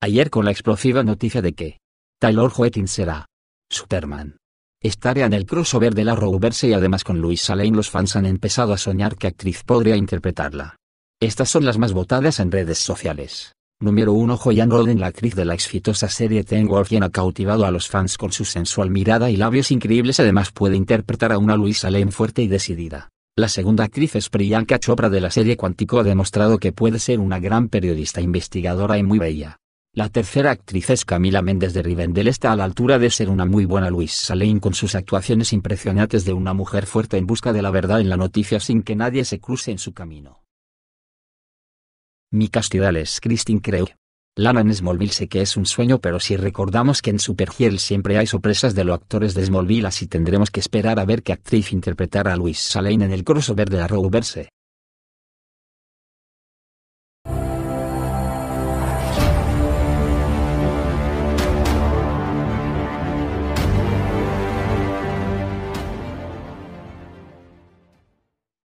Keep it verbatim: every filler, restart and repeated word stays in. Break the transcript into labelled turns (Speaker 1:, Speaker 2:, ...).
Speaker 1: Ayer con la explosiva noticia de que Taylor Hoechlin será Superman. Estaría en el crossover de la Arrowverse y además con Lois Lane los fans han empezado a soñar qué actriz podría interpretarla. Estas son las más votadas en redes sociales. Número uno Joanne Roden, la actriz de la exitosa serie Teen Wolf, quien ha cautivado a los fans con su sensual mirada y labios increíbles. Además puede interpretar a una Lois Lane fuerte y decidida. La segunda actriz es Priyanka Chopra de la serie Cuántico, ha demostrado que puede ser una gran periodista investigadora y muy bella. La tercera actriz es Camila Mendes de Rivendell, está a la altura de ser una muy buena Lois Lane con sus actuaciones impresionantes de una mujer fuerte en busca de la verdad en la noticia sin que nadie se cruce en su camino. Mi castidad es Christine Craig. Lana en Smallville. Sé que es un sueño, pero si recordamos que en Supergirl siempre hay sorpresas de los actores de Smallville, así tendremos que esperar a ver qué actriz interpretará a Lois Lane en el crossover de la Arrowverse.